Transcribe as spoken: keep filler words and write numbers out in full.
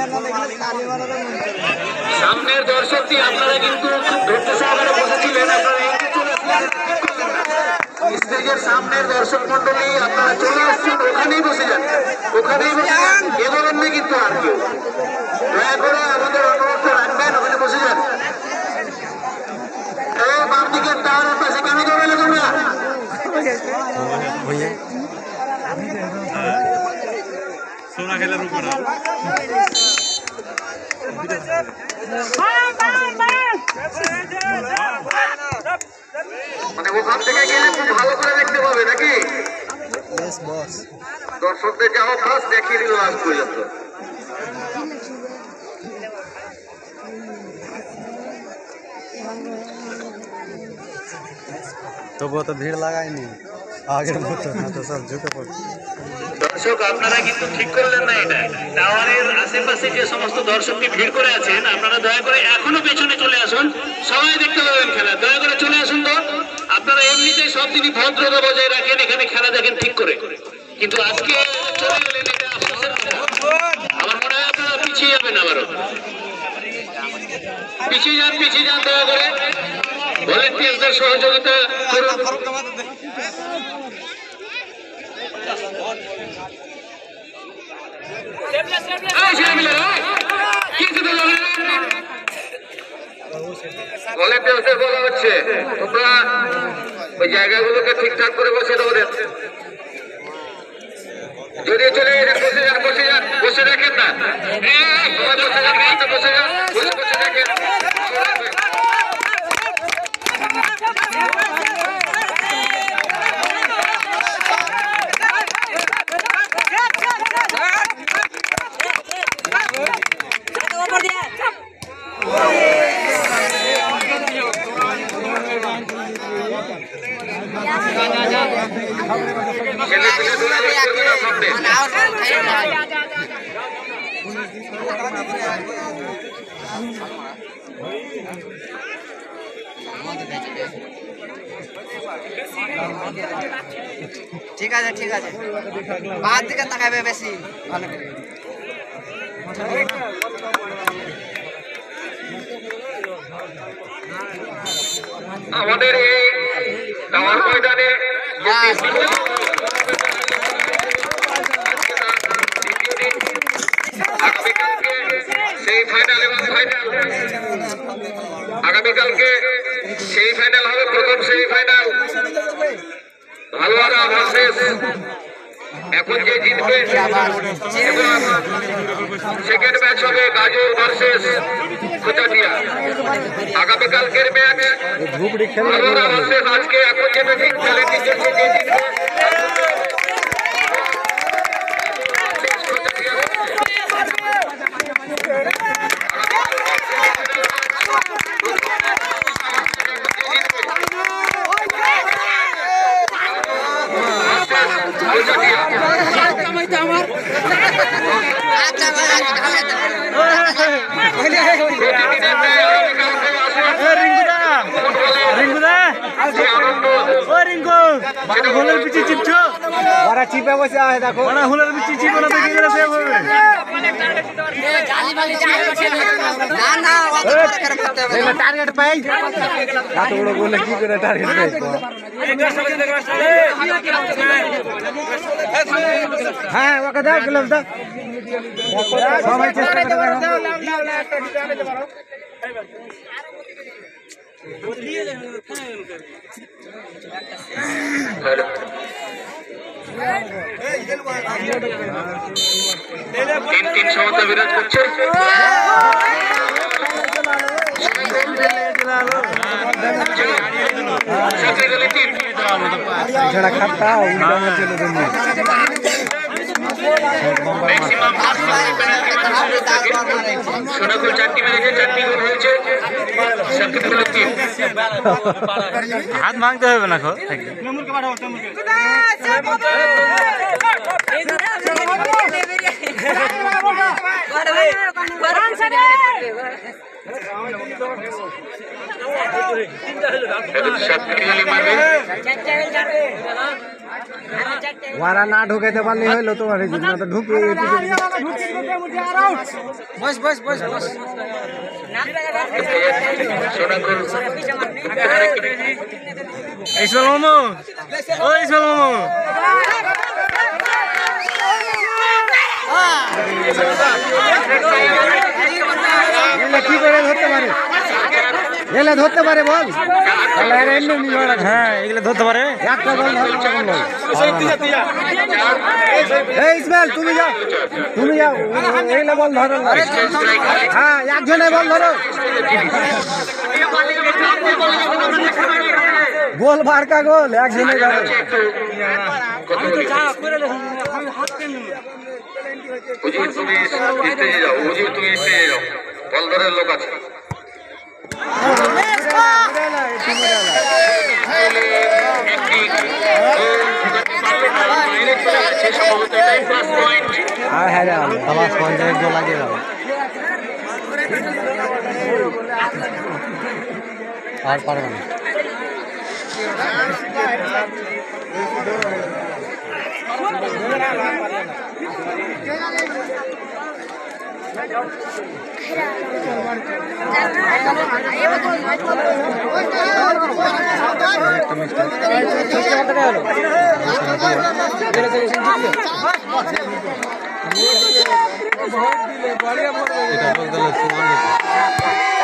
সামনের দর্শকটি আপনারা কিন্তু ধৈর্য সহকারে বসেছিলেন, আপনারা স্টেজের সামনের দর্শক মন্ডলী আপনারা চলে আসছেন, ওখানেই বসে যান, ওখানেই বসে যান, এ ধরেন না কিন্তু আর কেউ। দয়া করে আমাদের অনুরোধটা রাখবেন, ওখানে বসে যান। এই বাম দিকের টাওয়ারের পাশে কেন যাবেন তোমরা? সোনা খেলার উপর মানে ওখান থেকে গেলে খুব ভালো করে দেখতে পাবে নাকি? দর্শকদের যা অভ্যাস দেখিয়ে দিল আজ পর্যন্ত। তবুও তো ভিড় লাগায়নি আগের মতো, না তো সব ঝুঁকে পড়ছে। দর্শক আপনারা কিন্তু ঠিক করলেন না, এটা টাওয়ারের আশেপাশে যে সমস্ত দর্শককে ভিড় করে আছেন আপনারা দয়া করে এখনো পেছনে চলে আসুন, সবাই দেখতে পাবেন খেলা, দয়া করে চলে আসুন। তো আপনারা এমনিতেই সব দিনই ভদ্রতা বজায় রাখেন, এখানে খেলা দেখেন ঠিক করে, কিন্তু আজকে চলে গেলেন, এটা আফসোসের কথা। আমার মনে হয় আপনারা পিছিয়ে যাবেন, আবারও পিছিয়ে যান, পিছিয়ে যান, দয়া করে ভলেন্টিয়ারদের সহযোগিতা করুন। ভলেন্টিয়ারদের বলা হচ্ছে তোমরা ওই জায়গাগুলোকে ঠিকঠাক করে বসে দাও। যদি চলে বসে যান, বসে যান, বসে রাখেন না, বসে যান, বসে যান, বসে বসে রাখেন। ঠিক আছে, ঠিক আছে, বাদ দিকে তাকাবে বেশি ভালো করে। আমাদের এই টাওয়ার ময়দানে আগামীকালকে সেই ফাইনাল এবং ফাইনাল আগামীকালকে সেই ফাইনাল হবে, প্রথম সেই ফাইনাল ভালোয়ারা ভার্সেস এখন যে জিতবে, এবং সেকেন্ড ম্যাচ হবে গাজর ভার্সেস কোচাটিয়া। আগামীকালকের ম্যাচ ভালোয়ারা ভার্সেস আজকে এখন যে ম্যাচ চ্যালেঞ্জিং চলছে, যে জিতবে চিপে বসে আছে, দেখো হুলের পিছিয়ে চিপে না দেখে গেলে সেভ হবে। টার্গেট পাই এত বড় বলে কি করে টার্গেট পাই? হ্যাঁ ওকে দাও, গ্লাভস দাও, সবাই চেষ্টা করে দাও। তিন তিন সমতা বিরাজ করছে। ছাড়া খাতা সোনাকুল চারটি মেরেছে, চারটি গোল হয়েছে, হাত ভাঙতে হবে না। শক্তিশালী মারবে ওরা না ঢুকাইতে পারলে হইলো তোমার এই জন্য তো ঢুকিয়ে বস বস বস বস এই চল মামু ওই চল মামু কি করে ধরতে পারে এলে ধরতে পারে বল হ্যাঁ এগুলো ধরতে পারে একটা বল এই ইসমাইল তুমি যাও তুমি যাও এগুলো বল ধরো হ্যাঁ একজনে বল ধরো গোল বারকা গোল একজনে ধরো লোক আছে হ্যাঁ হ্যাঁ প্লাস পঞ্চায়েত গোল লাগিয়ে দাও আর পারবে না এটা বলতে